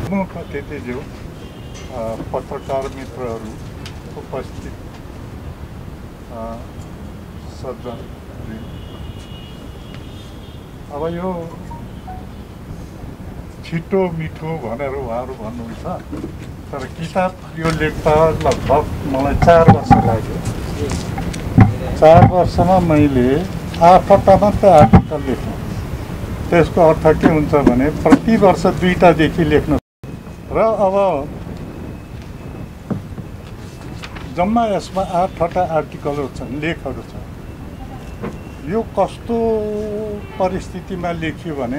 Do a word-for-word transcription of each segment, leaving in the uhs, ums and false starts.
मुख अतिथिज्यू पत्रकार मित्रहरू उपस्थित सज्जन, अब यो छिटो मिठो भनेर उहाँहरू भन्नुहुन्छ, तर किताब यो लेख्दा लगभग मलाई चार वर्ष लाग्यो। चार वर्षमा मैले आठवटा मात्रै आर्टिकल लेख्नु। त्यसको अर्थ के हुन्छ भने प्रति वर्ष दुईटादेखि लेख्नु र अब जम्मा यसमा आठवटा आर्टिकलहरू छन्, लेखहरू छन्। यो कस्तो परिस्थितिमा लेख्यो भने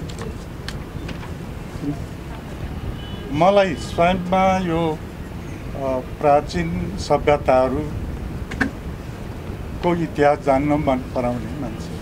मलाई स्वयंमा यो प्राचीन सभ्यताहरूको इतिहास जान्न मन पराउने मान्छे,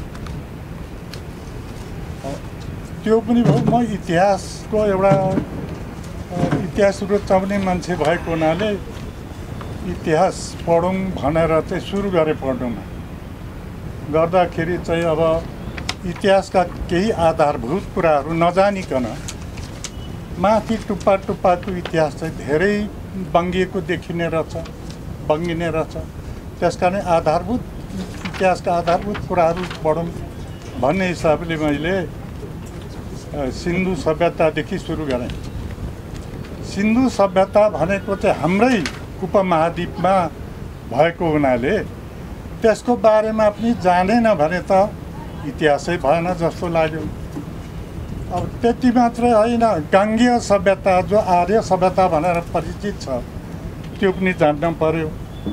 त्यो पनि भयो। म इतिहासको एउटा इतिहास रुचाउने मान्छे भएको हुनाले इतिहास पढौँ भनेर चाहिँ सुरु गरेँ पढ्नुमा। गर्दाखेरि चाहिँ अब इतिहासका केही आधारभूत कुराहरू नजानिकन माथि टुप्पा टुप्पाको इतिहास चाहिँ धेरै बङ्गिएको देखिने रहेछ, बङ्गिने रहेछ। त्यसकारण आधारभूत इतिहासका आधारभूत कुराहरू पढौँ भन्ने हिसाबले मैले सिन्धु सभ्यतादेखि सुरु गरेँ। सिन्धु सभ्यता भनेको चाहिँ हाम्रै उपमहाद्वीपमा भएको हुनाले त्यसको बारेमा पनि जानेन भने त इतिहासै भएन जस्तो लाग्यो। अब त्यति मात्रै होइन, गाङ्गेय सभ्यता जो आर्य सभ्यता भनेर परिचित छ त्यो पनि जान्न पर्यो।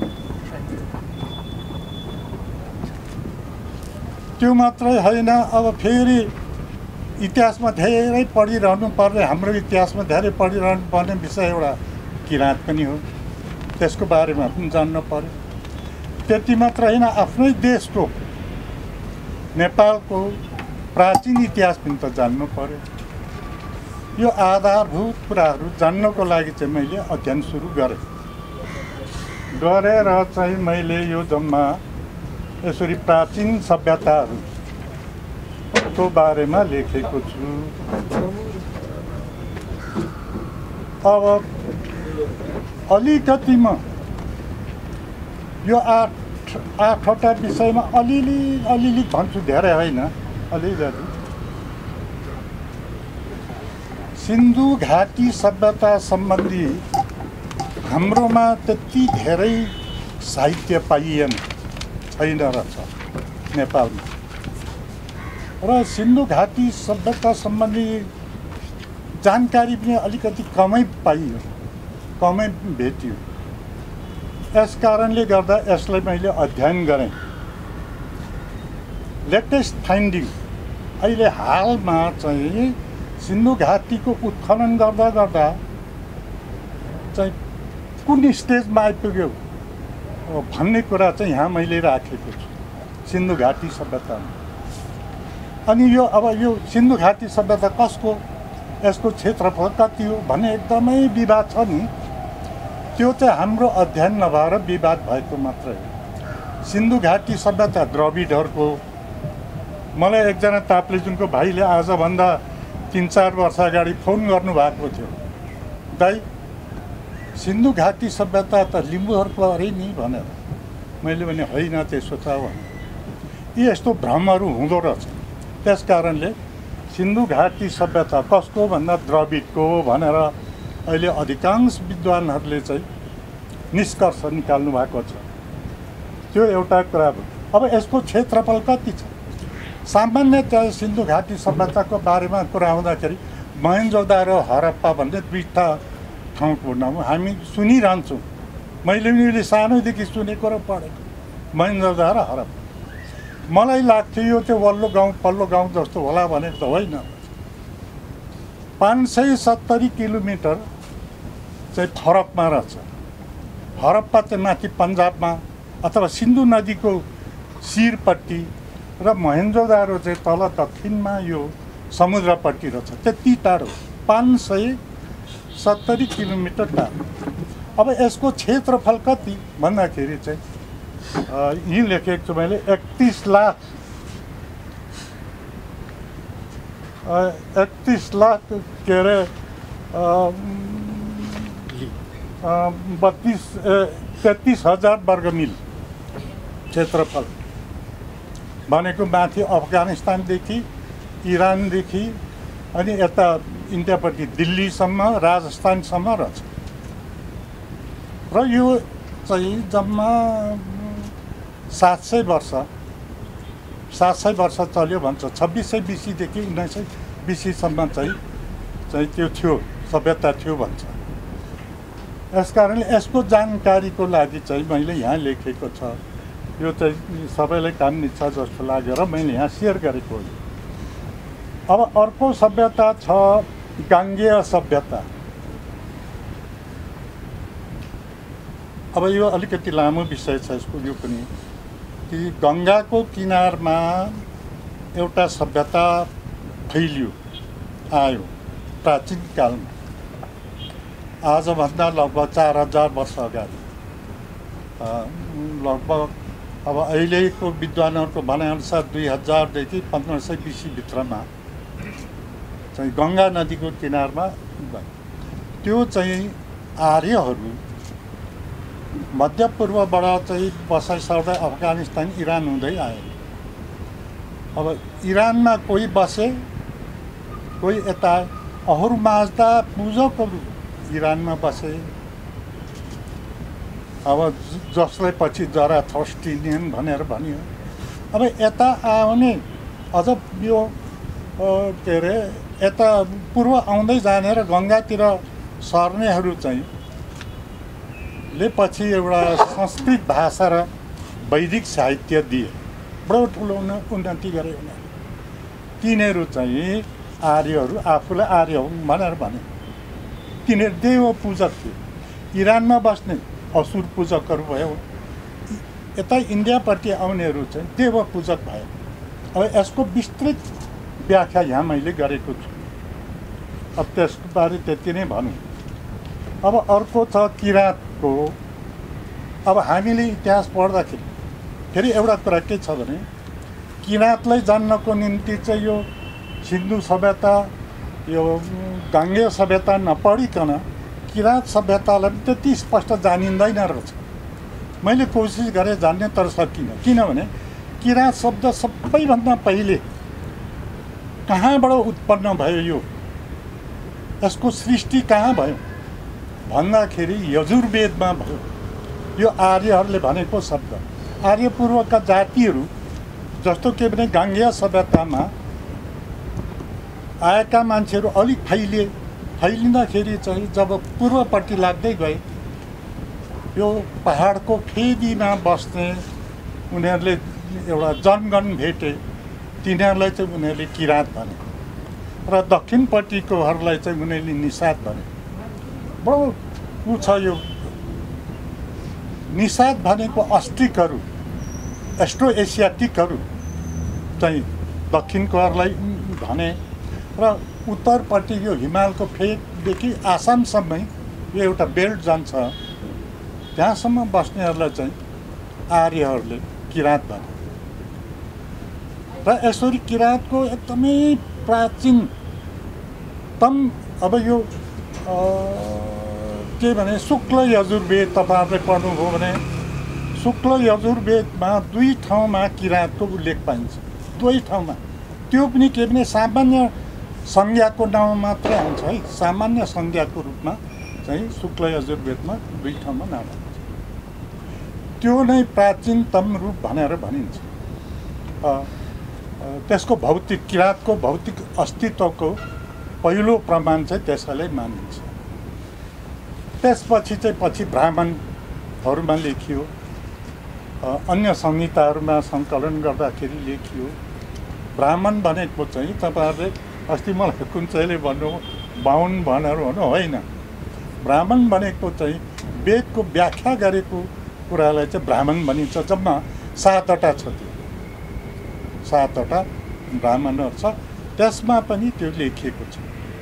त्यो मात्रै होइन, अब फेरि इतिहासमा धेरै पढिरहनु पर्ने, हाम्रो इतिहासमा धेरै पढिरहनु पर्ने विषय एउटा किराँत पनि हो, त्यसको बारेमा पनि जान्न पर्यो। त्यति मात्र होइन, आफ्नै देशको नेपालको प्राचीन इतिहास पनि त जान्नु पर्यो। यो आधारभूत कुराहरू जान्नको लागि चाहिँ मैले अध्ययन सुरु गरेँ। गरेर चाहिँ मैले यो जम्मा यसरी प्राचीन सभ्यताहरूको बारेमा लेखेको छु। अब अलिकति म यो आठ आठवटा विषयमा अलिअलि अलिअलि भन्छु, धेरै होइन, अलिअलि। सिन्धु घाटी सभ्यता सम्बन्धी हाम्रोमा त्यति धेरै साहित्य पाइएन, छैन रहेछ नेपालमा। र सिन्धु घाटी सभ्यता सम्बन्धी जानकारी पनि अलिकति कमै पाइयो, कमै भेटियो। यस कारणले गर्दा यसलाई मैले अध्ययन गरेँ। लेटेस्ट फाइन्डिङ अहिले हालमा चाहिँ सिन्धु घाटीको उत्खनन गर्दा गर्दा चाहिँ कुन स्टेजमा आइपुग्यो भन्ने कुरा चाहिँ यहाँ मैले राखेको छु सिन्धु घाटी सभ्यतामा। अनि यो अब यो सिन्धु घाटी सभ्यता कसको, यसको क्षेत्रफल कति हो भन्ने एकदमै विवाद छ नि। त्यो चाहिँ हाम्रो अध्ययन नभएर विवाद भएको मात्रै हो। सिन्धु घाटी सभ्यता द्रविडहरूको, मलाई एकजना ताप्लेजुङको भाइले आजभन्दा तिन चार वर्ष अगाडि फोन गर्नुभएको थियो, दाइ सिन्धु घाटी सभ्यता त लिम्बूहरूको अरे नि भनेर। मैले भने होइन त्यसो त भने, यी यस्तो भ्रमहरू हुँदो रहेछ। त्यस कारणले सिन्धु घाटी सभ्यता कसको भन्दा द्रविडको हो भनेर अहिले अधिकांश विद्वानहरूले चाहिँ निष्कर्ष निकाल्नु भएको छ। त्यो एउटा कुरा भयो। अब यसको क्षेत्रफल कति छ? सामान्यतया सिन्धु घाटी सभ्यताको बारेमा कुरा आउँदाखेरि मोहेन्जोदारो हरप्पा भन्ने दुईवटा ठाउँको नाम हामी सुनिरहन्छौँ। मैले पनि सानैदेखि सुनेको र पढेको मोहेन्जोदारो हरप्पा। मलाई लाग्थ्यो यो त्यो वल्लो गाउँ पल्लो गाउँ जस्तो होला भनेको त होइन। पाँच सय सत्तरी किलोमिटर चाहिँ फरकमा रहेछ। हरप्पा चाहिँ माथि पन्जाबमा अथवा सिन्धु नदीको शिरपट्टि र मोहेन्जोदारो चाहिँ तल दक्षिणमा यो समुद्रपट्टि रहेछ। त्यति टाढो पाँच सय सत्तरी किलोमिटर टाढो। अब यसको क्षेत्रफल कति भन्दाखेरि चाहिँ यी लेखेको छु मैले एकतिस लाख एकतिस लाख के अरे बत्तीस तेत्तिस हजार वर्ग मिल क्षेत्रफल भनेको माथि अफगानिस्तानदेखि इरानदेखि अनि यता इन्डियापट्टि दिल्लीसम्म राजस्थानसम्म रहेछ र यो चाहिँ जम्मा सात सय वर्ष सात सय वर्ष चल्यो भन्छ छब्बिस सय बिसीदेखि उन्नाइस सय बिसीसम्म चाहिँ चाहिँ त्यो थियो सभ्यता थियो भन्छ। यस कारणले यसको जानकारीको लागि चाहिँ मैले यहाँ लेखेको छ। यो चाहिँ सबैलाई काम छ जस्तो लागेर मैले यहाँ सेयर गरेको हो। अब अर्को सभ्यता छ गाङ्गेय सभ्यता। अब यो अलिकति लामो विषय छ यसको यो पनि कि गङ्गाको किनारमा एउटा सभ्यता फैलियो आयो प्राचीन कालमा आजभन्दा लगभग चार हजार वर्ष अगाडि। लगभग अब अहिलेको विद्वानहरूको भनाइअनुसार दुई हजारदेखि पन्ध्र सय बिसीभित्रमा चाहिँ गङ्गा नदीको किनारमा त्यो चाहिँ आर्यहरू मध्यपूर्वबाट चाहिँ बसाइ सर्दै अफगानिस्तान इरान हुँदै आयो। अब इरानमा कोही बसे कोही यता अहुरमाज्दा पूजकहरू इरानमा बसे। अब जसलाई पछि जराथस्ट्रियन भनेर भनियो। अब यता आउने अझ यो के अरे यता पूर्व आउँदै जाने र गङ्गातिर सर्नेहरू चाहिँ ले पछि एउटा संस्कृत भाषा र वैदिक साहित्य दिए। बडो ठुलो उन्नति गरे उनीहरूले। तिनीहरू चाहिँ आर्यहरू आफूलाई आर्य हुन् भनेर भने। तिनीहरू देव पूजक थिए। इरानमा बस्ने असुर पूजकहरू भयो। यता इन्डियापट्टि आउनेहरू चाहिँ देव पूजक भयो। अब यसको विस्तृत व्याख्या यहाँ मैले गरेको छु। अब त्यसको बारे त्यति नै भनौँ। अब अर्को छ किराँतको। अब हामीले इतिहास पढ्दाखेरि फेरि एउटा कुरा के छ भने किराँतलाई जान्नको निम्ति चाहिँ यो सिन्धु सभ्यता यो गाङ्गेय सभ्यता नपढिकन किराँत सभ्यतालाई पनि त्यति स्पष्ट जानिँदैन रहेछ। मैले कोसिस गरेँ जान्ने तर सकिनँ। किनभने किराँत शब्द सबैभन्दा पहिले कहाँबाट उत्पन्न भयो, यो यसको सृष्टि कहाँ भयो भन्दाखेरि यजुर्वेदमा भयो। यो आर्यहरूले भनेको शब्द। आर्य पूर्वका जातिहरू जस्तो के भने गाङ्गेय सभ्यतामा आएका मान्छेहरू अलिक फैलिए। फैलिँदाखेरि चाहिँ जब पूर्वपट्टि लाग्दै गए यो पहाडको फेदीमा बस्ने उनीहरूले एउटा जनगण भेटे। तिनीहरूलाई चाहिँ उनीहरूले किराँत भने र दक्षिणपट्टिकोहरूलाई चाहिँ उनीहरूले निषाद भने। बडो ऊ छ यो निषाद भनेको अस्ट्रिकहरू एस्ट्रो एसियाटिकहरू चाहिँ दक्षिणकोहरूलाई भने र उत्तरपट्टि यो हिमालको फेददेखि आसामसम्मै यो एउटा बेल्ट जान्छ त्यहाँसम्म बस्नेहरूलाई चाहिँ आर्यहरूले किराँत भने। र यसरी किराँतको एकदमै प्राचीनतम अब यो के भने शुक्ल यजुर्वेद तपाईँहरूले पढ्नुभयो भने शुक्ल यजुर्वेदमा दुई ठाउँमा किराँतको उल्लेख पाइन्छ। दुई ठाउँमा। त्यो पनि के भने सामान्य संज्ञाको नाम मात्रै आउँछ है। सामान्य संज्ञाको रूपमा चाहिँ शुक्ल यजुर्वेदमा दुई ठाउँमा नाम आउँछ। त्यो नै प्राचीनतम रूप भनेर भनिन्छ। त्यसको भौतिक किराँतको भौतिक अस्तित्वको पहिलो प्रमाण चाहिँ त्यसैलाई मानिन्छ। त्यसपछि चाहिँ पछि ब्राह्मणहरूमा लेखियो, अन्य संहिताहरूमा सङ्कलन गर्दाखेरि लेखियो। ब्राह्मण भनेको चाहिँ तपाईँहरूले अस्ति मलाई कुन चाहिँले भन्नु बाहुन भनेर भन्नु होइन। ब्राह्मण भनेको चाहिँ वेदको व्याख्या गरेको कुरालाई चाहिँ ब्राह्मण भनिन्छ। जम्मा सातवटा छ। त्यो सातवटा ब्राह्मणहरू छ। त्यसमा पनि त्यो लेखिएको छ।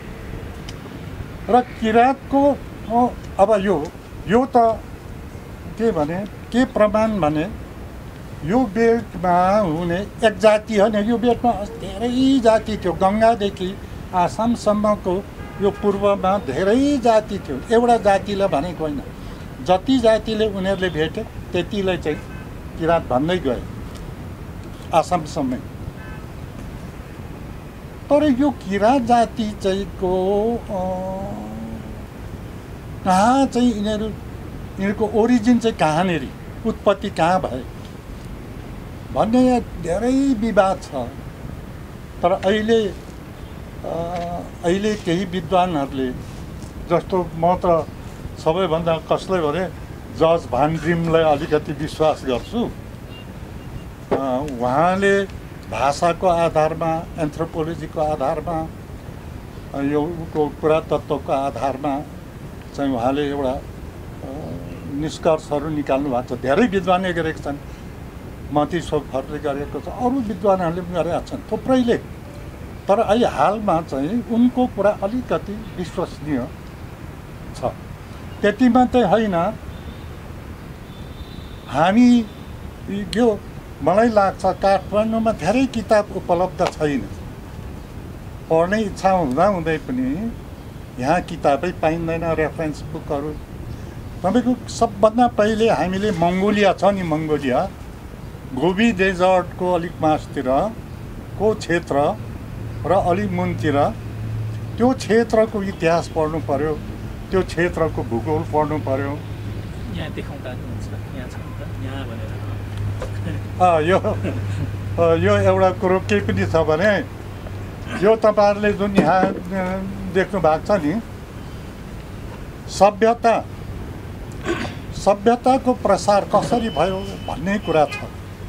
र किराँतको अब यो यो त के भने के प्रमाण भने यो बेल्टमा हुने एक जाति होइन। यो बेल्टमा धेरै जाति थियो। गङ्गादेखि आसामसम्मको यो पूर्वमा धेरै जाति थियो, एउटा जातिले भनेको होइन, जति जातिले उनीहरूले भेटे त्यतिलाई चाहिँ किराँत भन्दै गए आसामसम्मै। तर यो किराँत जाति चाहिँ को कहाँ चाहिँ यिनीहरू यिनीहरूको ओरिजिन चाहिँ कहाँनेरि, उत्पत्ति कहाँ भए भन्ने यहाँ धेरै विवाद छ। तर अहिले अहिले केही विद्वानहरूले, जस्तो म त सबैभन्दा कसलाई भने जज भान ड्रिमलाई अलिकति विश्वास गर्छु। उहाँले भाषाको आधारमा, एन्थ्रोपोलोजीको आधारमा, यो पुरातत्वको आधारमा चाहिँ उहाँले एउटा निष्कर्षहरू निकाल्नु भएको छ। धेरै विद्वानले गरेका छन्, मती सोफरले गरेको छ, अरू विद्वानहरूले पनि गरेका छन् थुप्रैले। तर अहिले हालमा चाहिँ उनको कुरा अलिकति विश्वसनीय छ। त्यति मात्रै होइन, हामी यो मलाई लाग्छ काठमाडौँमा धेरै किताब उपलब्ध छैन। पढ्ने इच्छा हुँदा हुँदै पनि यहाँ किताबै पाइँदैन, रेफरेन्स बुकहरू। तपाईँको सबभन्दा पहिले हामीले मङ्गोलिया छ नि, मङ्गोलिया गोबी डेजर्टको अलिक मासतिर को क्षेत्र र अलिक मुनतिर, त्यो क्षेत्रको इतिहास पढ्नु पर्यो, त्यो क्षेत्रको भूगोल पढ्नु पर्यो। यहाँ देखाउँदा हुन्छ, यहाँ छ त, यहाँ भनेर। यो यो एउटा कुरो के पनि छ भने, यो तपाईँहरूले जुन यहाँ देख्नु भएको छ नि, सभ्यता सभ्यताको प्रसार कसरी भयो भन्ने कुरा छ।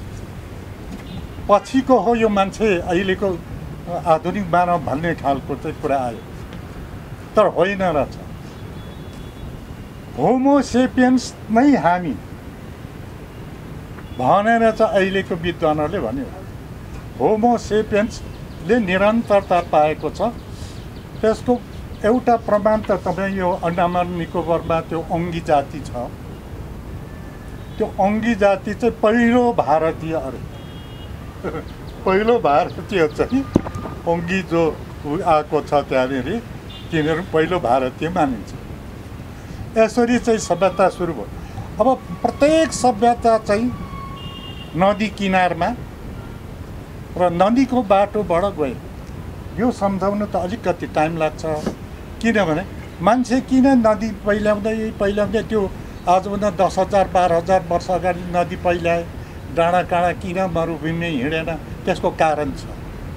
पछिको हो यो मान्छे अहिलेको आधुनिक मानव भन्ने खालको चाहिँ कुरा आयो, तर होइन रहेछ। होमो सेपियन्स नै हामी भनेर चाहिँ अहिलेको विद्वानहरूले भन्यो। होमो सेपियन्सले निरन्तरता पाएको छ। त्यसको एउटा प्रमाण त तपाईँ यो अन्डमान निकोबारमा त्यो अङ्गी जाति छ, त्यो अङ्गी जाति चाहिँ पहिलो भारतीय अरे पहिलो भारतीय चाहिँ अङ्गी जो आएको छ त्यहाँनिर, तिनीहरू पहिलो भारतीय मानिन्छ। यसरी चाहिँ सभ्यता सुरु भयो। अब प्रत्येक सभ्यता चाहिँ नदी किनारमा र नदीको बाटोबाट गयो। यो सम्झाउन त अलिकति टाइम लाग्छ, किनभने मान्छे किन नदी पहिल्याउँदै पहिल्याउँदै त्यो आजभन्दा दस हजार बाह्र हजार वर्ष अगाडि नदी पहिल्याए, डाँडा काँडा किन मरुभूमि हिँडेन, त्यसको कारण छ।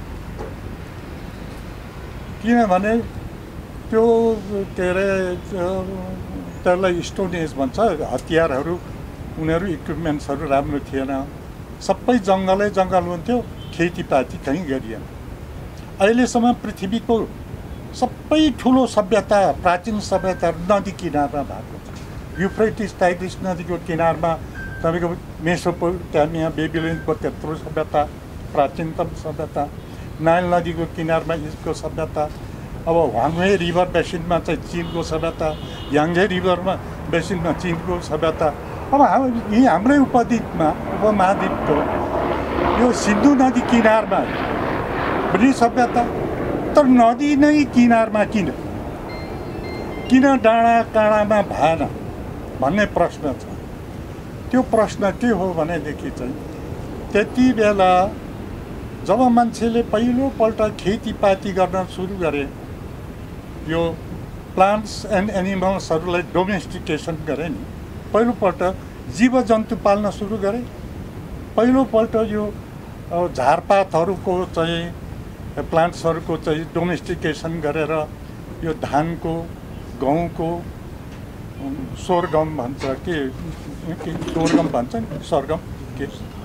किनभने त्यो के अरे त्यसलाई स्टोन एज भन्छ, हतियारहरू उनीहरू इक्विपमेन्ट्सहरू राम्रो थिएन, सबै जङ्गलै जङ्गल हुन्थ्यो, खेतीपाती कहीँ गरिएन। अहिलेसम्म पृथ्वीको सबै ठुलो सभ्यता, प्राचीन सभ्यता नदी किनारमा भएको छ। युफ्रेटिस टाइग्रिस नदीको किनारमा तपाईँको मेसोपोटामिया, बेबिलोनको त्यत्रो सभ्यता, प्राचीनतम सभ्यता। नाइल नदीको किनारमा इजिप्टको सभ्यता। अब ह्वाङ्वे रिभर बेसिनमा चाहिँ चिनको सभ्यता, याङ्गे रिभरमा बेसिनमा चिनको सभ्यता। अब हाम यहीँ हाम्रै उपद्वीपमा, उपमहाद्वीपको यो सिन्धु नदी किनारमा पनि सभ्यता। तर नदी नै किनारमा किन किन डाँडा काँडामा भएन भन्ने प्रश्न छ। त्यो प्रश्न के हो भनेदेखि चाहिँ त्यति बेला जब मान्छेले पहिलोपल्ट खेतीपाती गर्न सुरु गरे, यो प्लान्ट्स एन्ड एनिमल्सहरूलाई डोमेस्टिकेसन गरे नि, पहिलोपल्ट जीव जन्तु पाल्न सुरु गरे। पहिलोपल्ट यो झारपातहरूको चाहिँ प्लान्ट्सहरूको चाहिँ डोमेस्टिकेसन गरेर यो धानको, गहुँको, सोरगम भन्छ के के सोरगम भन्छ नि, सरगम के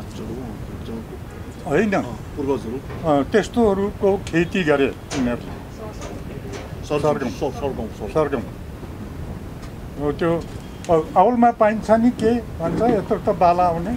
होइन, पूर्वजहरू त्यस्तोहरूको खेती गरे उनीहरूले। सरगम सरगम सरगम हो त्यो औलमा पाइन्छ नि, के भन्छ यत्रो त बाला आउने,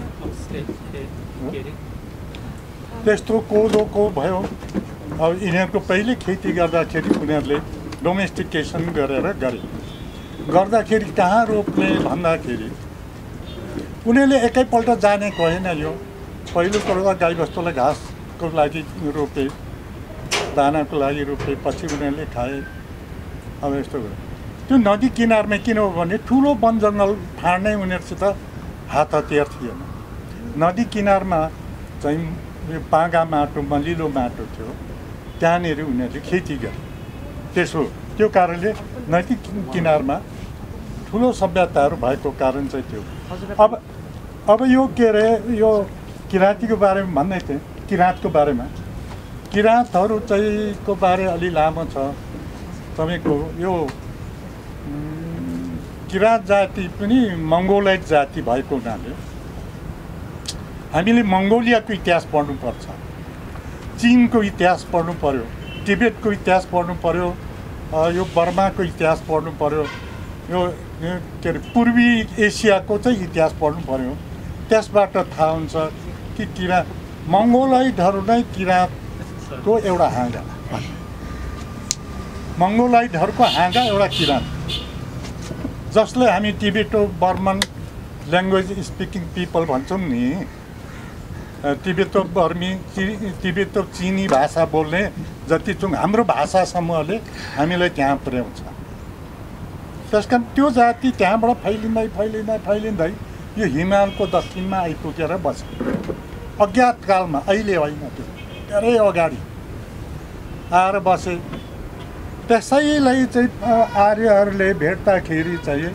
त्यस्तो कोदोको भयो। अब यिनीहरूको पहिले खेती गर्दाखेरि उनीहरूले डोमेस्टिकेसन गरेर गरे। गर्दाखेरि कहाँ रोप्ने भन्दाखेरि उनीहरूले एकैपल्ट जानेको होइन। यो पहिलो कुरो त गाईबस्तुलाई घाँसको लागि रोपे, दानाको लागि रोपे, पछि उनीहरूले खाए। अब यस्तो कुरा त्यो नदी किनारमा किन हो भने ठुलो वन जङ्गल फाड्ने उनीहरूसित हात हतियार थिएन। नदी किनारमा चाहिँ यो पागा माटो मलिलो माटो थियो, त्यहाँनिर उनीहरूले खेती गरे। त्यसो त्यो कारणले नदी किनारमा ठुलो सभ्यताहरू भएको कारण चाहिँ त्यो। अब अब यो के अरे यो किराँतीको बारेमा भन्दै थिएँ, किराँतको बारेमा। किराँतहरू चाहिँ को बारे अलि लामो छ तपाईँको। यो किराँत जाति पनि मङ्गोलाइट जाति भएको हुनाले हामीले मङ्गोलियाको इतिहास पढ्नुपर्छ, चिनको इतिहास पढ्नु पर्यो, टिबेटको इतिहास पढ्नु पर्यो, यो बर्माको इतिहास पढ्नु पर्यो, यो के अरे पूर्वी एसियाको चाहिँ इतिहास पढ्नु पर्यो। त्यसबाट थाहा हुन्छ कि किराँत मङ्गोलाइटहरू नै किराँतको एउटा हाँगा, मङ्गोलाइटहरूको हाँगा एउटा किराँत, जसले हामी Tibeto Burman language speaking people भन्छौँ नि। तिब्बतो बर्मी तिब्बतो चिनी भाषा बोल्ने जति चाहिँ हाम्रो भाषा समूहले हामीलाई त्यहाँ पुर्याउँछ। त्यस कारण त्यो जाति त्यहाँबाट फैलिँदै फैलिँदै फैलिँदै यो हिमालको दक्षिणमा आइपुगेर बस्यो अज्ञात कालमा। अहिले होइन, त्यो धेरै अगाडि आएर बसे। त्यसैलाई चाहिँ आर्यहरूले भेट्दाखेरि चाहिँ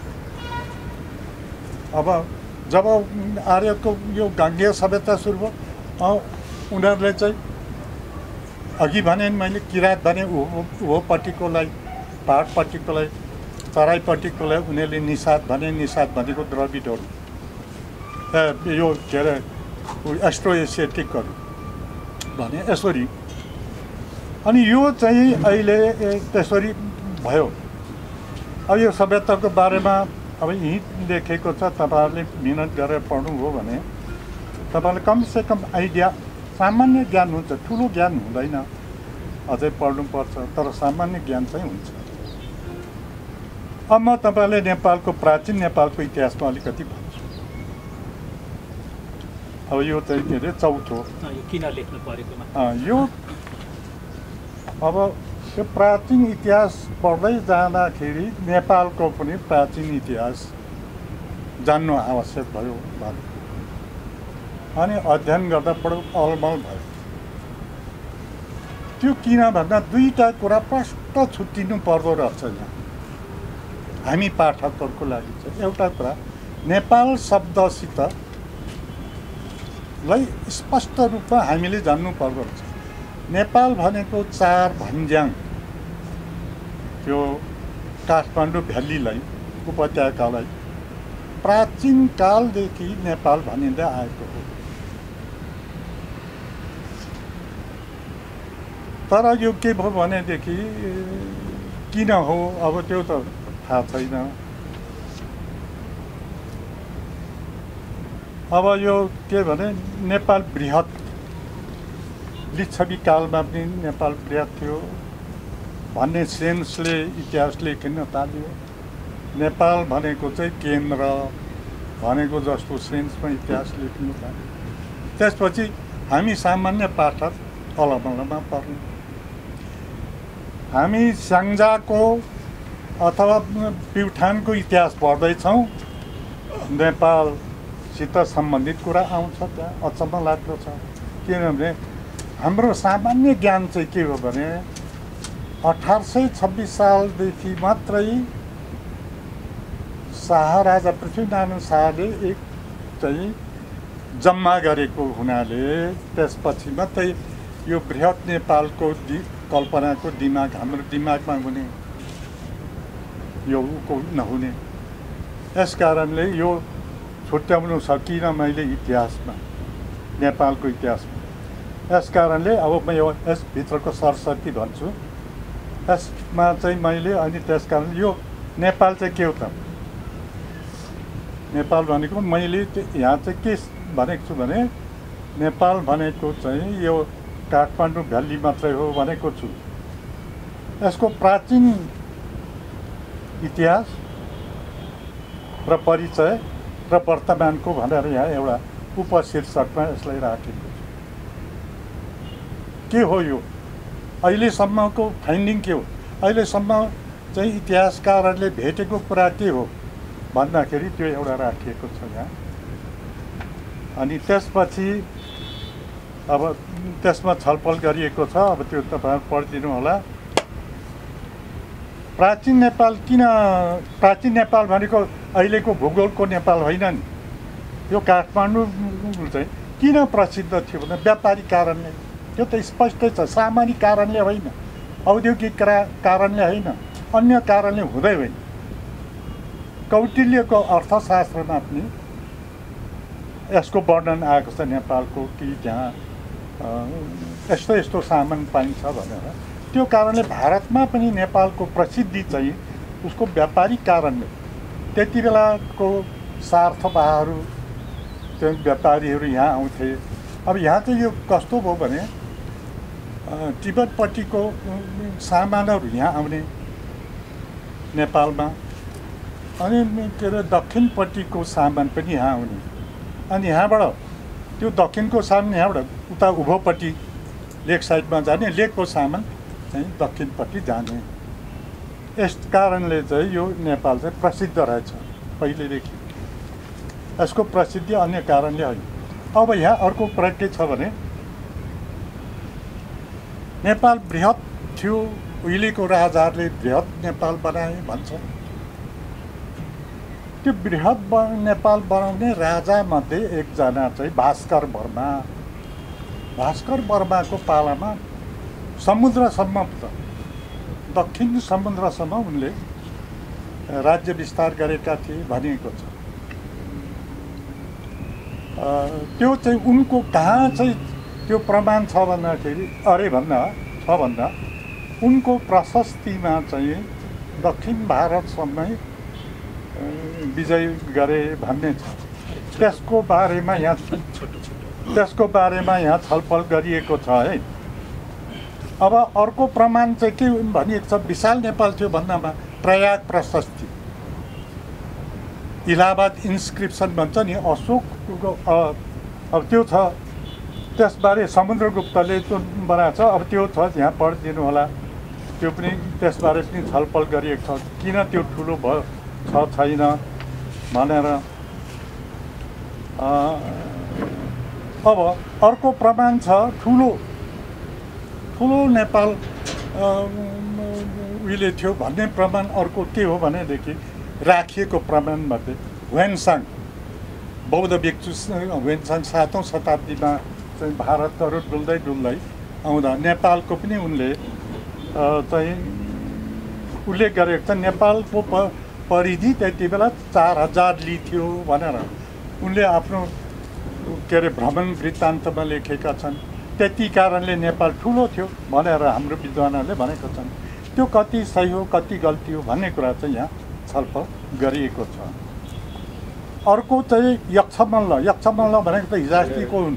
अब जब आर्यको यो गङ्गेय सभ्यता सुरु भयो, उनीहरूले चाहिँ अघि भने मैले किराँत भने होपट्टिकोलाई, पहाडपट्टिकोलाई, तराईपट्टिकोलाई उनीहरूले निषाद भने। निषाद भनेको द्रविडहरू, यो के अरे एस्ट्रो एसियाटिकहरू भने यसरी। अनि यो चाहिँ अहिले त्यसरी भयो। अब यो सभ्यताको बारेमा अब यहीँ लेखेको छ, तपाईँहरूले मिहिनेत गरेर पढ्नुभयो भने तपाईँहरूले कमसेकम आइडिया, सामान्य ज्ञान हुन्छ, ठुलो ज्ञान हुँदैन, अझै पढ्नुपर्छ, तर सामान्य ज्ञान चाहिँ हुन्छ। अब म तपाईँहरूले नेपालको प्राचीन नेपालको इतिहासमा अलिकति भन्छु। अब यो चाहिँ के अरे चौथो किन लेख्नु परेकोमा यो अब यो प्राचीन इतिहास पढ्दै जाँदाखेरि नेपालको पनि प्राचीन इतिहास जान्नु आवश्यक भयो भने अनि अध्ययन गर्दा बडो अलमल भयो। त्यो किन भन्दा दुईवटा कुरा प्रष्ट छुट्टिनु पर्दो रहेछ यहाँ हामी पाठकहरूको लागि चाहिँ। एउटा कुरा नेपाल शब्दसित लाई स्पष्ट रूपमा हामीले जान्नु पर्दो रहेछ। नेपाल भनेको चार भन्ज्याङ, त्यो काठमाडौँ भ्यालीलाई, उपत्यकालाई प्राचीन कालदेखि नेपाल भनिँदै आएको हो। तर यो के भयो भनेदेखि किन हो अब त्यो त थाहा छैन। अब यो के भने नेपाल बृहत, लिच्छवी कालमा पनि नेपाल बृहत थियो भन्ने सेन्सले इतिहास लेखिन थाल्यो। नेपाल भनेको चाहिँ केन्द्र भनेको जस्तो सेन्समा इतिहास लेख्नु थाल्यो। त्यसपछि हामी सामान्य पाठक अलमलमा पर्ने, हामी स्याङ्जाको अथवा प्युठानको इतिहास पढ्दैछौँ, नेपालसित सम्बन्धित कुरा आउँछ, त्यहाँ अचम्म लाग्दो छ। किनभने हाम्रो सामान्य ज्ञान चाहिँ के हो भने अठार सय छब्बिस सालदेखि मात्रै शाह राजा पृथ्वीनारायण शाहले एक चाहिँ जम्मा गरेको हुनाले त्यसपछि मात्रै यो बृहत नेपालको दि कल्पनाको दिमाग हाम्रो दिमागमा हुने, यो को नहुने। यस कारणले यो छुट्याउनु सकिनँ मैले इतिहासमा, नेपालको इतिहासमा। यस कारणले अब म यो यसभित्रको सरस्वती भन्छु। यसमा चाहिँ मैले अनि त्यस कारण यो नेपाल चाहिँ के हो त, नेपाल भनेको मैले यहाँ चाहिँ के भनेको छु भने नेपाल भनेको चाहिँ यो काठमाडौँ भ्याली मात्रै हो भनेको छु। यसको प्राचीन इतिहास र परिचय र वर्तमानको भनेर यहाँ एउटा उपशीर्षकमा यसलाई राखेको छु। के हो यो, अहिलेसम्मको फाइन्डिङ के हो? अहिलेसम्म चाहिँ इतिहासकारहरूले भेटेको कुरा के हो भन्दाखेरि त्यो एउटा राखिएको छ यहाँ। अनि त्यसपछि अब त्यसमा छलफल गरिएको छ। अब त्यो तपाईहरु पढिदिनु होला। प्राचीन नेपाल किन प्राचीन नेपाल भनेको अहिलेको भूगोलको नेपाल होइन नि। यो काठमाडौँ चाहिँ किन प्रसिद्ध थियो भने व्यापारिक कारणले। त्यो त स्पष्टै छ, सामान्य कारणले होइन, औद्योगिक कारणले होइन, अन्य कारणले हुँदै होइन। कौटिल्यको अर्थशास्त्रमा पनि यसको वर्णन आएको छ नेपालको कि जहाँ यस्तो यस्तो सामान पाइन्छ भनेर। त्यो कारणले भारतमा पनि नेपालको प्रसिद्धि चाहिँ उसको व्यापारिक कारणले। त्यति बेलाको स्वार्थवाहहरू त्यो व्यापारीहरू यहाँ आउँथे। अब यहाँ चाहिँ यो कस्तो भयो भने तिब्बतपट्टिको सामानहरू यहाँ आउने नेपालमा, अनि के अरे दक्षिणपट्टिको सामान पनि यहाँ आउने। अनि यहाँबाट त्यो दक्षिणको सामान यहाँबाट उता उभोपट्टि लेक साइडमा जाने, लेकको सामान चाहिँ दक्षिणपट्टि जाने। यस कारणले चाहिँ यो नेपाल चाहिँ प्रसिद्ध रहेछ पहिलेदेखि। यसको प्रसिद्धि अन्य कारणले होइन। अब यहाँ अर्को कुरा के छ भने नेपाल बृहत थियो, उहिलेको राजाहरूले बृहत नेपाल बनाए भन्छ। त्यो बृहत नेपाल बनाउने राजामध्ये एकजना चाहिँ भास्कर वर्मा। भास्कर वर्माको पालामा समुद्रसम्म, दक्षिण समुद्रसम्म उनले राज्य विस्तार गरेका थिए भनिएको छ। त्यो चाहिँ उनको कहाँ चाहिँ त्यो प्रमाण छ भन्दाखेरि अरे भन्दा छ भन्दा उनको प्रशस्तिमा चाहिँ दक्षिण भारतसम्मै विजय गरे भन्ने छ। त्यसको बारेमा यहाँ त्यसको बारेमा यहाँ छलफल गरिएको छ है। अब अर्को प्रमाण चाहिँ के भनिएको छ, विशाल नेपाल थियो भन्दामा प्रयाग प्रशस्ति, इलाहाबाद इन्स्क्रिप्सन भन्छ नि, अशोकको अब त्यो छ। त्यसबारे समुद्रगुप्तले त्यो बनाएको छ। अब त्यो छ, यहाँ पढिदिनु होला। त्यो पनि त्यसबारे पनि छलफल गरिएको छ, किन त्यो ठुलो भयो छ छैन भनेर। अब अर्को प्रमाण छ ठुलो ठुलो नेपाल उहिले थियो भन्ने प्रमाण। अर्को के हो भनेदेखि राखिएको प्रमाणमध्ये ह्वेनसाङ बौद्ध भिक्षु ह्वेनसाङ सातौँ शताब्दीमा चाहिँ भारतहरू डुल्दै डुल्दै आउँदा नेपालको पनि उनले चाहिँ उल्लेख गरेको छ। नेपालको प परिधि त्यति बेला चार हजार लि थियो भनेर उनले आफ्नो के अरे भ्रमण वृत्तान्तमा लेखेका छन्। त्यति कारणले नेपाल ठुलो थियो भनेर हाम्रो विद्वानहरूले भनेका छन्। त्यो कति सही हो कति गल्ती हो भन्ने कुरा चाहिँ यहाँ छलफल गरिएको छ। अर्को चाहिँ यक्षमल्ल। यक्षमल्ल भनेको त हिजास्तीको हुन्।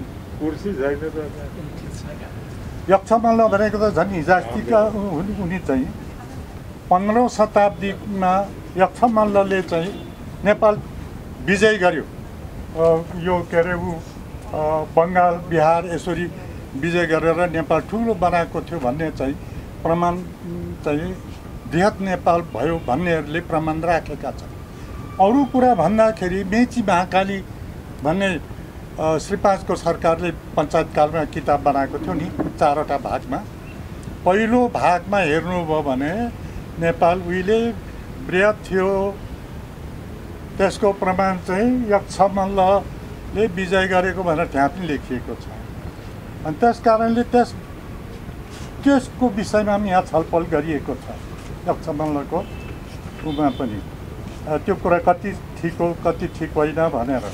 यक्षमल्ल भनेको त झन् हिजास्तीका हुन्। उनी चाहिँ पन्ध्रौँ शताब्दीमा यक्षमल्लले चाहिँ नेपाल विजय गर्यो। यो के अरे ऊ बङ्गाल बिहार यसरी विजय गरेर नेपाल ठुलो बनाएको थियो भन्ने चाहिँ प्रमाण चाहिँ बृहत नेपाल भयो भन्नेहरूले प्रमाण राखेका छन्। अरू कुरा भन्दाखेरि मेची महाकाली भन्ने श्री पाँचको सरकारले पञ्चायतकालमा किताब बनाएको थियो नि, चारवटा भागमा। पहिलो भागमा हेर्नुभयो भने नेपाल उहिले बृहत थियो। त्यसको प्रमाण चाहिँ यक्षमल्लले विजय गरेको भनेर त्यहाँ पनि लेखिएको छ। अनि त्यस कारणले त्यस त्यसको विषयमा पनि यहाँ छलफल गरिएको छ, यक्षमल्लको उमा पनि। त्यो कुरा कति ठिक हो कति ठिक होइन भनेर।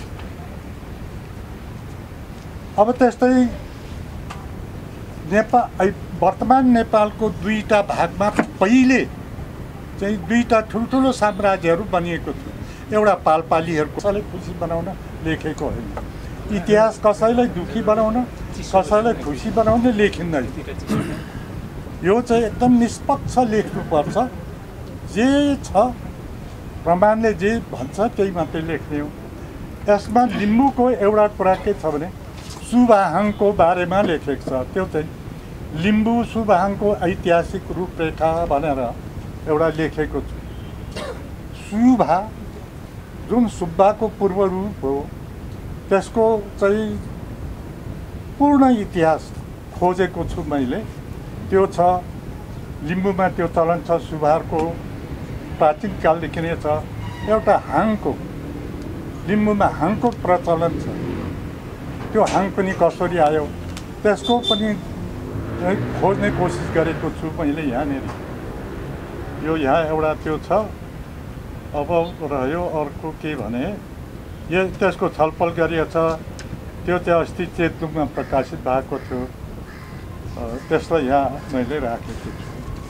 अब त्यस्तै नेपाल वर्तमान नेपालको दुईटा भागमा पहिले चाहिँ दुईटा ठुल्ठुलो साम्राज्यहरू बनिएको थियो। एउटा पालपालीहरूको कसैलाई खुसी बनाउन लेखेको होइन। इतिहास कसैलाई दुखी बनाउन कसैलाई खुसी बनाउन लेखिँदैन। यो चाहिँ एकदम निष्पक्ष लेख्नुपर्छ। जे छ प्रमाणले जे भन्छ त्यही मात्रै लेख्ने हो। यसमा लिम्बूको एउटा कुरा के छ भने सुबाहाङको बारेमा लेखेको छ। त्यो चाहिँ लिम्बू सुबाहाङको ऐतिहासिक रूपरेखा भनेर एउटा लेखेको छु। सुभा जुन सुब्बाको पूर्व रूप हो त्यसको चाहिँ पूर्ण इतिहास खोजेको छु मैले। त्यो छ लिम्बूमा त्यो चलन छ सुभारको प्राचीन कालदेखि नै छ। एउटा हाङको लिम्बूमा हाङको प्रचलन छ। त्यो हाङ पनि कसरी आयो त्यसको पनि खोज्ने कोसिस गरेको छु मैले यहाँनिर। यो यहाँ एउटा त्यो छ। अब रह्यो अर्को के भने यो त्यसको छलफल गरिएको छ। त्यो चाहिँ अस्ति चेतलुङमा प्रकाशित भएको थियो। त्यसलाई यहाँ मैले राखेको छु।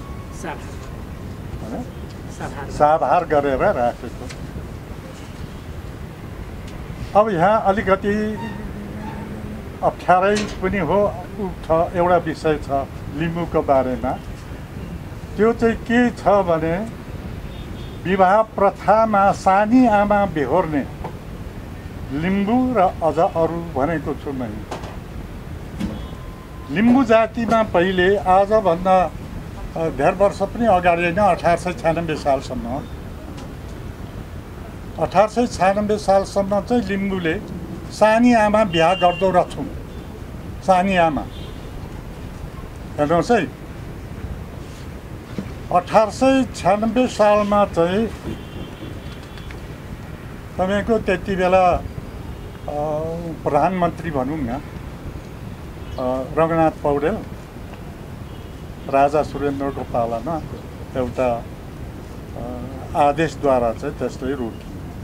साभार गरेर राखेको। अब यहाँ अलिकति अप्ठ्यारै पनि हो छ एउटा विषय छ लिम्बूको बारेमा। त्यो चाहिँ के छ भने विवाह प्रथामा सानी आमा बेहोर्ने लिम्बू र अझ अरू भनेको छु मैले। लिम्बू जातिमा पहिले आजभन्दा धेर वर्ष पनि अगाडि होइन, अठार सय छ्यानब्बे सालसम्म अठार सय छ्यानब्बे सालसम्म चाहिँ लिम्बूले सानी आमा बिहा गर्दो रहेछौँ। सानी आमा हेर्नुहोस् है, अठार सय छ्यानब्बे सालमा चाहिँ तपाईँको त्यति बेला प्रधानमन्त्री भनौँ न रघुनाथ पौडेल राजा सुरेन्द्रको पालामा एउटा आदेशद्वारा चाहिँ त्यसलाई रोकियो।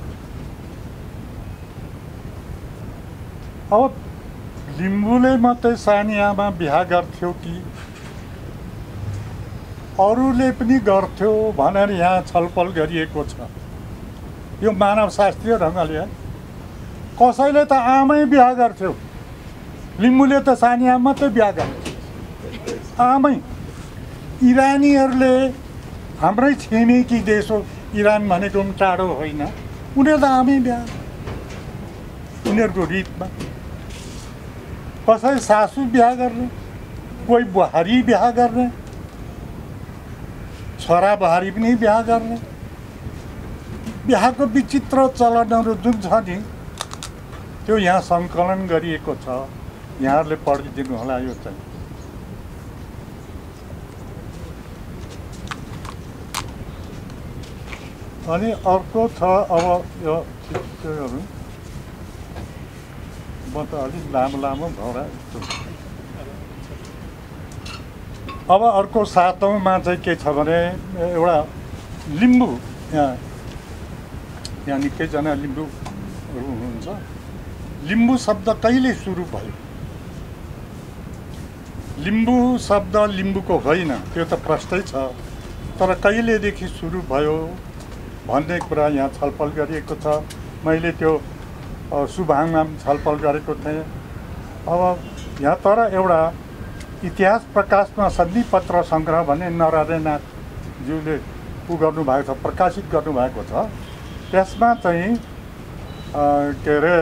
अब लिम्बूले मात्रै सानी आमा बिहा गर्थ्यो कि अरूले पनि गर्थ्यो भनेर यहाँ छलफल गरिएको छ। यो मानवशास्त्रीय ढङ्गले कसैले त आमै बिहा गर्थ्यो। लिम्बूले त सानी आमा मात्रै बिहा गर्थ्यो, आमै। इरानीहरूले हाम्रै छिमेकी देश हो, इरान भनेको पनि टाढो होइन, उनीहरू त आमै बिहा उनीहरूको रीतमा। कसै सासू बिहा गर्ने, कोही बुहारी बिहा गर्ने, छोरा बुहारी पनि बिहा गर्ने। बिहाको विचित्र चलनहरू जुन छ नि त्यो यहाँ सङ्कलन गरिएको छ। यहाँहरूले पढिदिनु होला यो चाहिँ। अनि अर्को छ अब यो चित्रहरू म त अलिक लामो लामो भएर अब अर्को सातौँमा चाहिँ के छ भने एउटा लिम्बू यहाँ यहाँ निकैजना लिम्बूहरू हुनुहुन्छ। लिम्बू शब्द कहिले सुरु भयो? लिम्बू शब्द लिम्बूको होइन, त्यो त प्रष्टै छ। तर कहिलेदेखि सुरु भयो भन्ने कुरा यहाँ छलफल गरिएको छ। मैले त्यो सुभाङमा छलफल गरेको थिएँ। अब यहाँ तर एउटा इतिहास प्रकाशमा सन्धिपत्र सङ्ग्रह भन्ने नरहरेनाथज्यूले उ गर्नुभएको छ, प्रकाशित गर्नुभएको छ। त्यसमा चाहिँ के अरे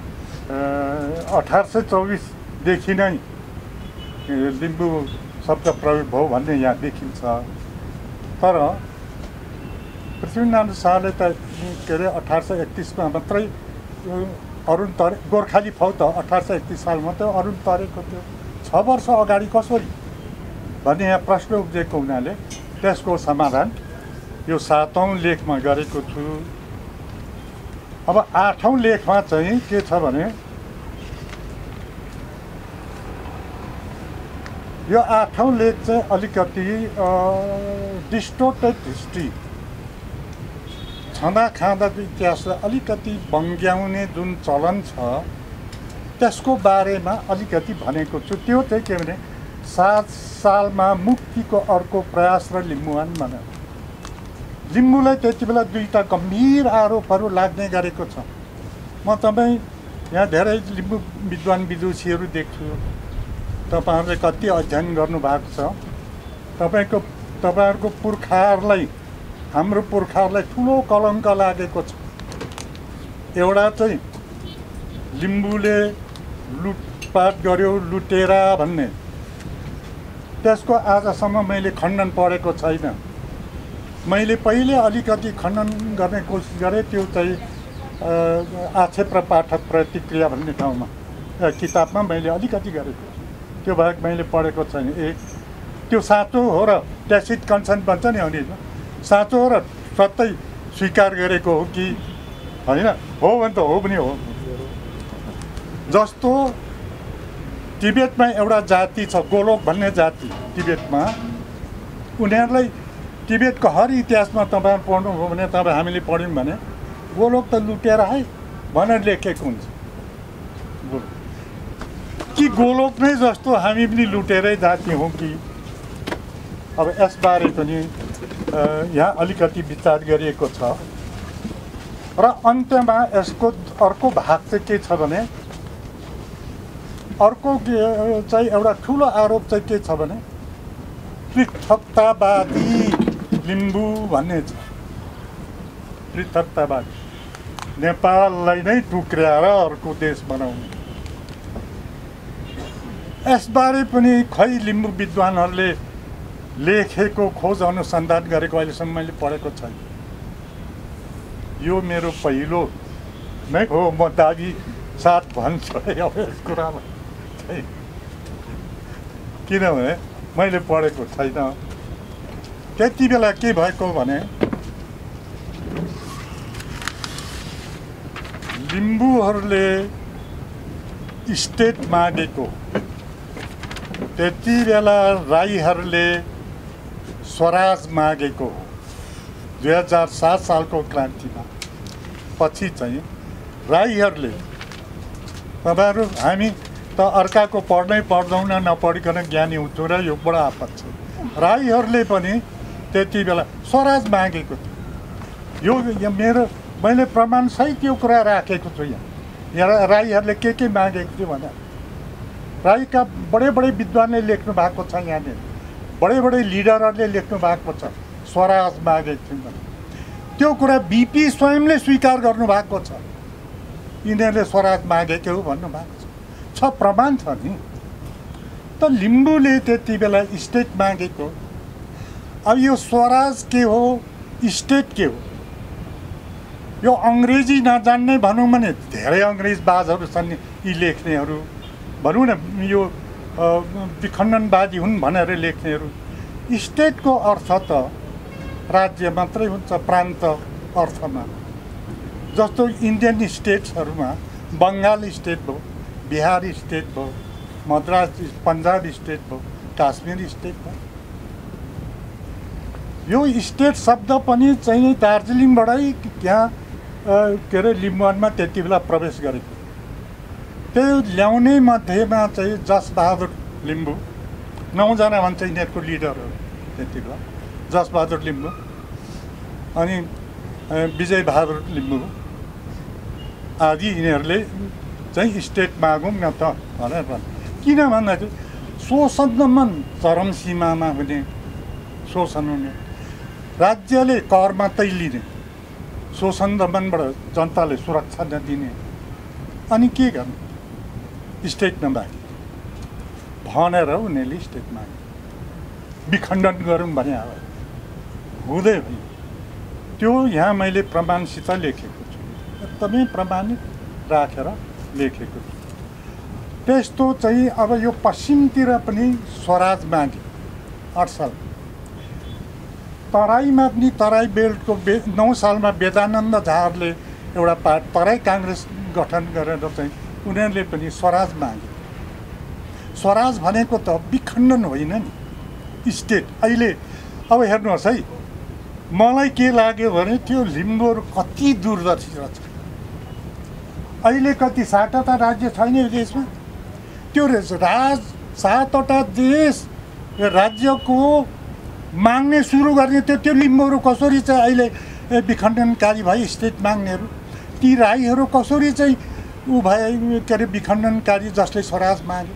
अठार सय चौबिसदेखि नै लिम्बू शब्द प्रयोग भयो भन्ने यहाँ देखिन्छ। तर पृथ्वीनारायण शाहले त के अरे अठार सय एकतिसमा मात्रै अरुण तरे गोर्खाली फौज त अठार सय एकतिस साल मात्रै अरुण तरेको थियो। छ वर्ष अगाडि कसरी भन्ने यहाँ प्रश्न उब्जेको हुनाले त्यसको समाधान यो सातौँ लेखमा गरेको छु। अब आठौँ लेखमा चाहिँ के छ भने यो आठौँ लेख चाहिँ अलिकति डिस्टोर्टेड हिस्ट्री, छँदा खाँदाको इतिहासलाई अलिकति बङ्ग्याउने जुन चलन छ त्यसको बारेमा अलिकति भनेको छु। त्यो चाहिँ के भने सात सालमा मुक्तिको अर्को प्रयास र लिम्बुवान भनेर लिम्बूलाई त्यति बेला दुईवटा गम्भीर आरोपहरू लाग्ने गरेको छ। म तपाईँ यहाँ धेरै लिम्बू विद्वान विदुषीहरू देख्छु। तपाईँहरूले कति अध्ययन गर्नुभएको छ। तपाईँको तपाईँहरूको पुर्खाहरूलाई हाम्रो पुर्खाहरूलाई ठुलो कलङ्क लागेको छ। एउटा चाहिँ लिम्बूले लुटपाट गर्यो, लुटेरा भन्ने, त्यसको आजसम्म मैले खण्डन पढेको छैन। मैले पहिले अलिकति खण्डन गर्ने कोसिस गरेँ त्यो चाहिँ आक्षेप र पाठक प्रतिक्रिया भन्ने ठाउँमा किताबमा मैले अलिकति गरेको त्यो बाहेक मैले पढेको छैन। एक त्यो साँचो हो र ट्यासिट कन्सेन्ट भन्छ नि अङ्ग्रेजीमा, साँचो हो र सत्तै स्वीकार गरेको हो कि होइन, हो भने त हो पनि हो। जस्तो तिब्बतमा एउटा जाति छ गोलोक भन्ने जाति, तिब्बतमा उनीहरूलाई तिब्बतको हर इतिहासमा तपाईँ पढ्नुभयो भने तपाईँ हामीले पढ्यौँ भने गोलोक त लुटेर है भनेर लेखेको हुन्छ कि गोलोक नै जस्तो हामी पनि लुटेरै जाति हौँ कि। अब यसबारे पनि यहाँ अलिकति विचार गरिएको छ र अन्त्यमा यसको अर्को भाग चाहिँ के छ भने अर्को चाहिँ एउटा ठुलो आरोप चाहिँ के छ भने पृथकतावादी लिम्बू भन्ने छ। पृथकतावादी नेपाललाई नै टुक्र्याएर अर्को देश बनाउने, यसबारे पनि खै लिम्बू विद्वानहरूले लेखेको खोज अनुसन्धान गरेको अहिलेसम्म मैले पढेको छैन। यो मेरो पहिलो नै हो, म दाबी साथ भन्छु अब यस कुरामा, किनभने मैले पढेको छैन। त्यति बेला के भएको भने लिम्बूहरूले स्टेट मागेको, त्यति बेला राईहरूले स्वराज मागेको दुई हजार सात सालको क्रान्तिमा पछि चाहिँ राईहरूले, तपाईँहरू हामी त अर्काको पढ्नै पढ्दैनौँ नपढिकन ज्ञानी हुन्छौँ र यो बडा आपत छ। राईहरूले पनि त्यति बेला स्वराज मागेको थियो। यो मेरो मैले प्रमाणसहित यो कुरा राखेको छु यहाँ। यहाँ राईहरूले के के मागेको थियो भने राईका बडे बडे विद्वानले लेख्नु भएको छ, यहाँनिर बडे बडे लिडरहरूले लेख्नु भएको छ स्वराज मागेको थियो भने। त्यो कुरा बिपी स्वयंले स्वीकार गर्नुभएको छ, यिनीहरूले स्वराज मागेको हो भन्नुभएको छ, छ प्रमाण छ नि। त लिम्बूले त्यति बेला स्टेट मागेको। अब यो स्वराज के हो, स्टेट के हो, यो अङ्ग्रेजी नजान्ने भनौँ भने धेरै अङ्ग्रेजबाजहरू छन् यी लेख्नेहरू, भनौँ न यो विखण्डनवादी हुन् भनेर लेख्नेहरू। स्टेटको अर्थ त राज्य मात्रै हुन्छ, प्रान्त अर्थमा। जस्तो इन्डियन स्टेट्सहरूमा बङ्गाल स्टेट भयो, बिहार स्टेट भयो, मद्रास पन्जाब स्टेट भयो, काश्मीर स्टेट भयो। यो स्टेट शब्द पनि चाहिँ दार्जिलिङबाटै यहाँ के अरे लिम्बुवानमा त्यति बेला प्रवेश गरेको। त्यो ल्याउने मध्येमा चाहिँ जसबहादुर लिम्बू, नौजना भन्छ यिनीहरूको लिडरहरू त्यति बेला, जसबहादुर लिम्बू अनि विजय बहादुर लिम्बू आदि यिनीहरूले चाहिँ स्टेट मागौँ न त भनेर भन्छ। किन भन्दाखेरि शोषण दमन चरम सीमामा हुने, शोषण हुने, राज्यले कर मात्रै लिने, शोषण दमनबाट जनताले सुरक्षा नदिने, अनि के गर्नु स्टेट नमागे भनेर उनीहरूले स्टेट मागे। विखण्डन गरौँ भने अब हुँदै भयो। त्यो यहाँ मैले प्रमाणसित लेखेको छु, एकदमै प्रमाणित राखेर लेखेको छु। त्यस्तो चाहिँ अब यो पश्चिमतिर पनि स्वराज मागे आठ साल, तराईमा पनि तराई बेल्टको बे नौ सालमा वेदानन्द झाहरूले एउटा पार्ट तराई काङ्ग्रेस गठन गरेर चाहिँ उनीहरूले पनि स्वराज मागे। स्वराज भनेको त विखण्डन होइन नि, स्टेट। अहिले अब हेर्नुहोस् है, मलाई के लाग्यो भने त्यो लिम्बूहरू कति दूरदर्शी रहेछ। अहिले कति सातवटा राज्य छैन यो देशमा, त्यो राज सातवटा देश राज्यको माग्ने सुरु गर्ने त्यो त्यो लिम्बूहरू कसरी चाहिँ अहिले विखण्डनकारी भए स्टेट माग्नेहरू, ती राईहरू कसरी चाहिँ ऊ भए के अरे विखण्डनकारी जसले स्वराज मागे।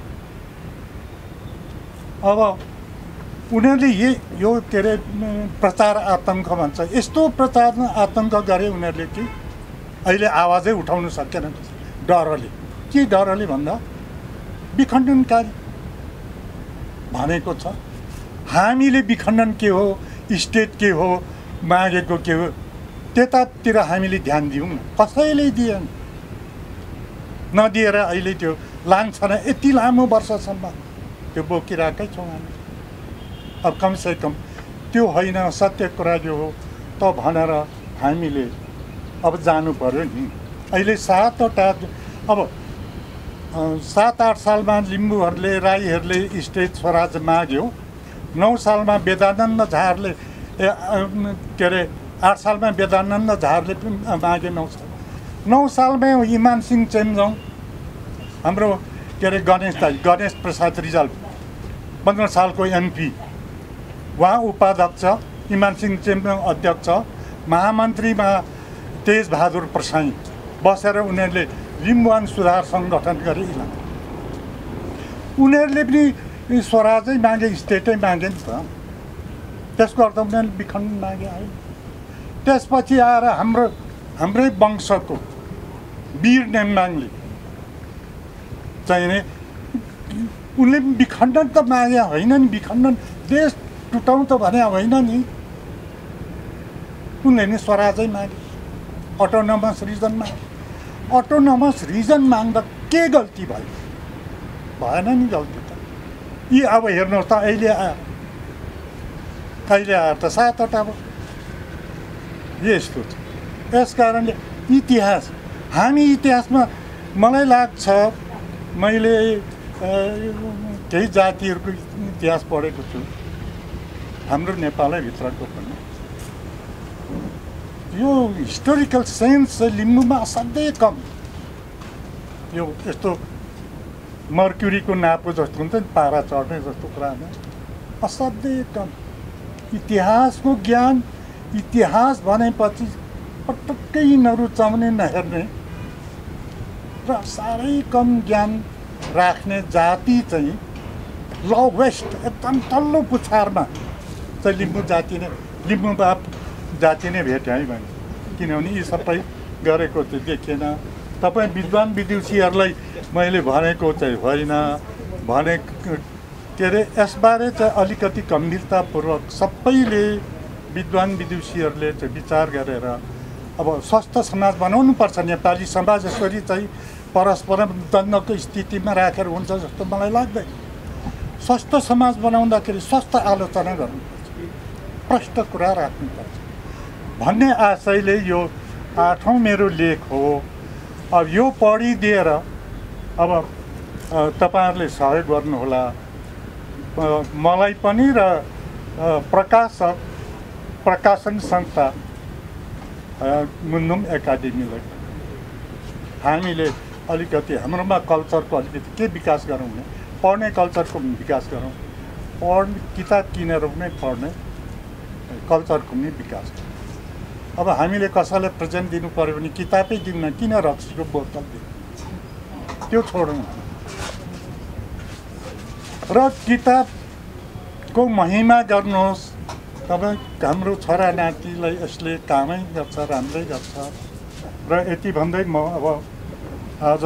अब उनीहरूले ये यो के अरे प्रचार आतङ्क भन्छ, यस्तो प्रचार आतङ्क गरे उनीहरूले कि अहिले आवाजै उठाउन सकेन डरले। के डरले भन्दा विखण्डनकारी भनेको छ। हामीले विखण्डन के हो, स्टेट के हो मागेको के हो त्यतातिर हामीले ध्यान दिउँ न कसैले दिएन नदिएर अहिले त्यो लान्छ न यति लामो वर्षसम्म त्यो बोकिरहेकै छौँ हामी अब कमसे कम त्यो होइन सत्य कुरा जो हो त भनेर हामीले अब जानु पर्यो नि अहिले सातवटा अब सात आठ सालमा लिम्बूहरूले राईहरूले स्टेट स्वराज माग्यो नौ सालमा वेदानन्द झाहरूले के अरे आठ सालमा वेदानन्द झाहरूले मागे नौ साल नौ सालमै इमान सिंह चेम्जोङ हाम्रो के अरे गणेश दाई गणेश प्रसाद रिजाल पन्ध्र सालको एमपी उहाँ उपाध्यक्ष इमान सिंह चेम्जोङ अध्यक्ष महामन्त्रीमा तेज बहादुर प्रसाई बसेर उनीहरूले लिम्बुवान सुधार सङ्गठन गरे उनीहरूले पनि स्वराजै मागे स्टेटै मागे नि त त्यसको अर्थ उनीहरूले विखण्डन मागे आयो त्यसपछि आएर हाम्रो हाम्रै वंशको वीर नेम्बाङले चाहिने उनले विखण्डन त मागे होइन नि विखण्डन देश टुटाउँ त भने होइन नि उनले नि स्वराजै मागे अटोनोमस रिजन मागे अटोनोमस रिजन माग्दा के गल्ती भयो भएन नि गल्ती त यी अब हेर्नुहोस् त अहिले आयो अहिले आएर त सातवटा अब यस्तो छ यस कारणले इतिहास हामी इतिहासमा मलाई लाग्छ मैले केही जातिहरूको इतिहास पढेको छु हाम्रो नेपालै भित्रको पनि यो हिस्टोरिकल सेन्स चाहिँ लिम्बूमा असाध्यै कम यो यस्तो मर्क्युरीको नापो जस्तो हुन्छ नि पारा चढ्ने जस्तो कुरामा असाध्यै कम इतिहासको ज्ञान इतिहास भनेपछि पटक्कै नरुचाउने नहेर्ने र साह्रै कम ज्ञान राख्ने जाति चाहिँ लोवेस्ट एकदम तल्लो पुछारमा चाहिँ लिम्बू जाति नै लिम्बू बाप जाति नै भेट्यो है भने किनभने यी सबै गरेको चाहिँ देखिएन तपाईँ विद्वान विदुषीहरूलाई मैले भनेको चाहिँ होइन भने के अरे यसबारे चाहिँ अलिकति गम्भीरतापूर्वक सबैले विद्वान विदुषीहरूले चाहिँ विचार गरेर अब स्वस्थ समाज बनाउनुपर्छ नेपाली समाज यसरी चाहिँ परस्पर द्वन्द्वको स्थितिमा राखेर हुन्छ जस्तो मलाई लाग्दैन स्वस्थ समाज बनाउँदाखेरि स्वस्थ आलोचना गर्नुपर्छ प्रष्ट कुरा राख्नुपर्छ भन्ने आशयले यो आठौँ मेरो लेख हो अब यो पढिदिएर अब तपाईँहरूले सहयोग गर्नुहोला मलाई पनि र प्रकाशक प्रकाशन संस्था मुन्नुम एकाडेमीलाई हामीले अलिकति हाम्रोमा कल्चरको अलिकति के विकास गरौँ भने पढ्ने कल्चरको विकास गरौँ पढ्ने किताब किनेर पनि पढ्ने कल्चरको पनि विकास गरौँ अब हामीले कसैलाई प्रेजेन्ट दिनु पऱ्यो भने किताबै दिन्न किन रक्सीको बोतल दिनु त्यो छोडौँ र किताबको महिमा गर्नुहोस् तपाईँ हाम्रो छोरा नातिलाई यसले कामै गर्छ राम्रै गर्छ र यति भन्दै म अब आज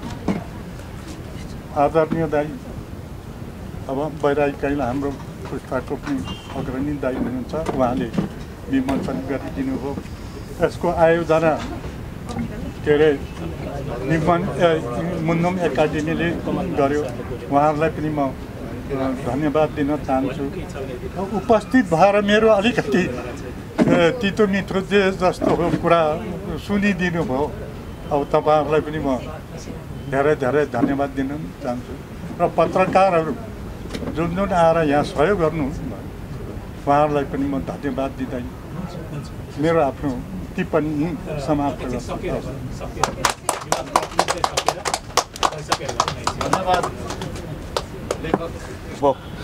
आदरणीय दाइ अब बैरागिकाइलाई हाम्रो पुस्ताको पनि अग्रणी दाइ हुनुहुन्छ उहाँले विमोचन गरिदिनु हो यसको आयोजना के अरे निमन मुन्नुम एकाडेमीले गर्यो उहाँहरूलाई पनि म धन्यवाद दिन चाहन्छु उपस्थित भएर मेरो अलिकति तितो मिठो जे जस्तो हो कुरा सुनिदिनु भयो अब तपाईँहरूलाई पनि म धेरै धेरै धन्यवाद दिन चाहन्छु र पत्रकारहरू जुन जुन आएर यहाँ सहयोग गर्नुहुन्छ उहाँहरूलाई पनि म धन्यवाद दिँदै मेरो आफ्नो टिप्पणी समाप्त गर्छु धन्यवाद लेखक